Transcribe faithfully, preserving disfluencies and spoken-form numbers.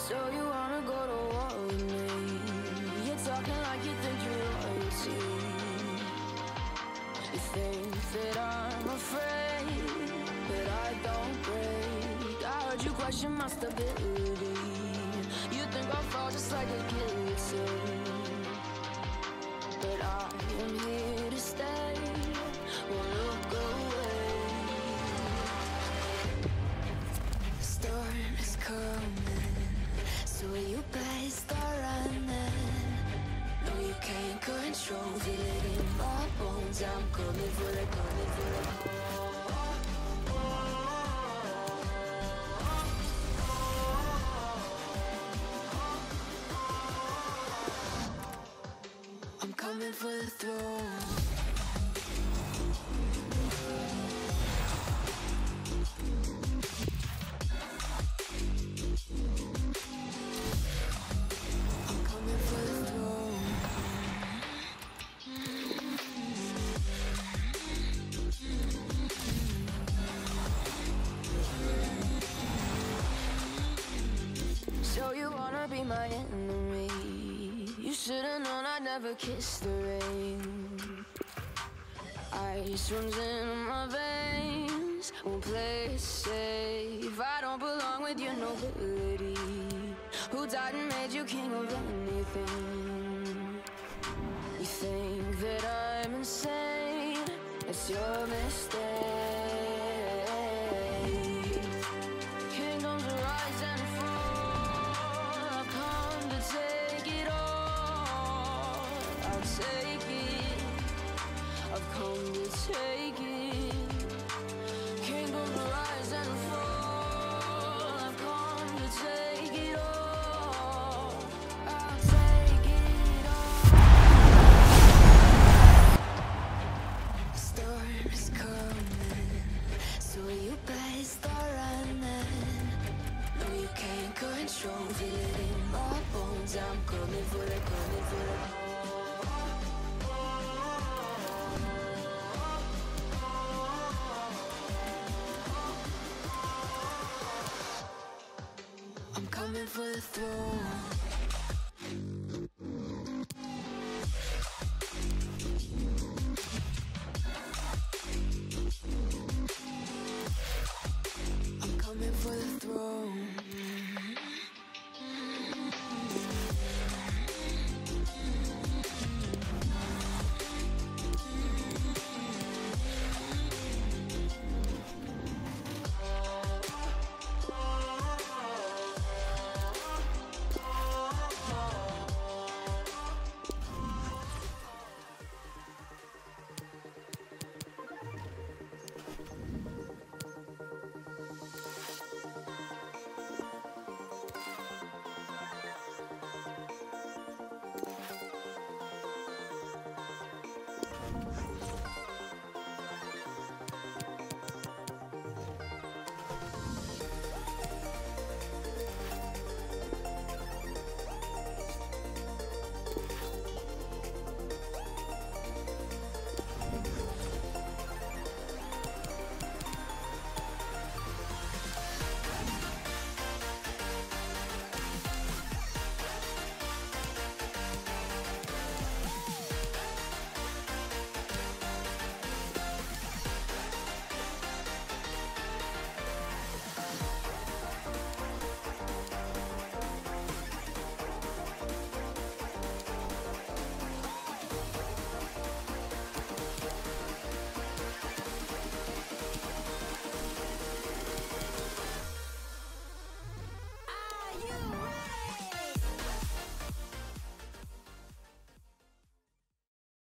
So you wanna go to war with me? You're talking like you think you're royalty. You think that I'm afraid, but I don't break. I heard you question my stability. You think I'll fall just like a guillotine, but I am here to stay. Won't look away. The storm is coming, so you better start running. No, you can't control, feel it in my bones. I'm coming for it, coming for it. I'm coming for the throne. So you wanna be my enemy? You should've known I'd never kiss the rain. Ice runs in my veins, won't play it safe. I don't belong with your nobility. Who died and made you king of anything? You think that I'm insane? It's your mistake. Kingdoms rise and fall. I've come to take it all. I'll take it. I've come to take it. Kingdoms rise and fall. I've come to take it all. I'll take it all. The storm is coming, so you better start running. No, you can't control, feel it in my bones. I'm coming for it, coming for it. I'm coming for the throne.